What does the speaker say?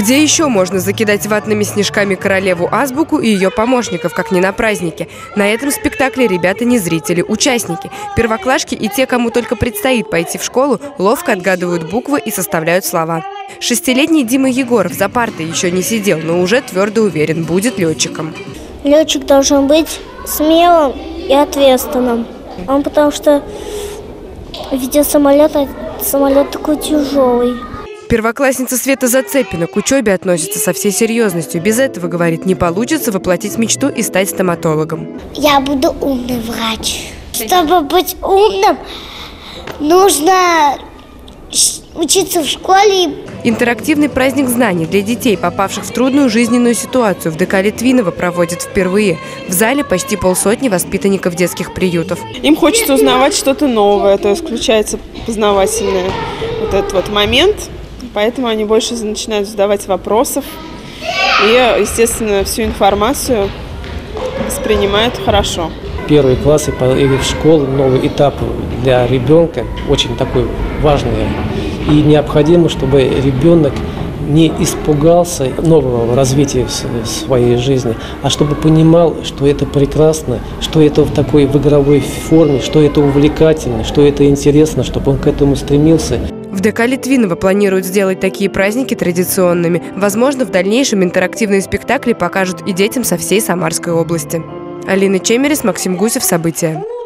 Где еще можно закидать ватными снежками королеву Азбуку и ее помощников, как не на празднике? На этом спектакле ребята не зрители, участники. Первоклашки и те, кому только предстоит пойти в школу, ловко отгадывают буквы и составляют слова. 6-летний Дима Егоров за партой еще не сидел, но уже твердо уверен, будет летчиком. Летчик должен быть смелым и ответственным. Потому что ведя самолет такой тяжелый. Первоклассница Света Зацепина к учебе относится со всей серьезностью. Без этого, говорит, не получится воплотить мечту и стать стоматологом. Я буду умный врач. Чтобы быть умным, нужно учиться в школе. Интерактивный праздник знаний для детей, попавших в трудную жизненную ситуацию, в ДК Литвинова проводят впервые. В зале почти полсотни воспитанников детских приютов. Им хочется узнавать что-то новое, то есть включается познавательный вот этот вот момент. Поэтому они больше начинают задавать вопросов и, естественно, всю информацию воспринимают хорошо. Первые классы или в школу, новый этап для ребенка очень такой важный. И необходимо, чтобы ребенок не испугался нового развития в своей жизни, а чтобы понимал, что это прекрасно, что это в такой в игровой форме, что это увлекательно, что это интересно, чтобы он к этому стремился. В ДК Литвинова планируют сделать такие праздники традиционными. Возможно, в дальнейшем интерактивные спектакли покажут и детям со всей Самарской области. Алина Чемерис, Максим Гусев. События.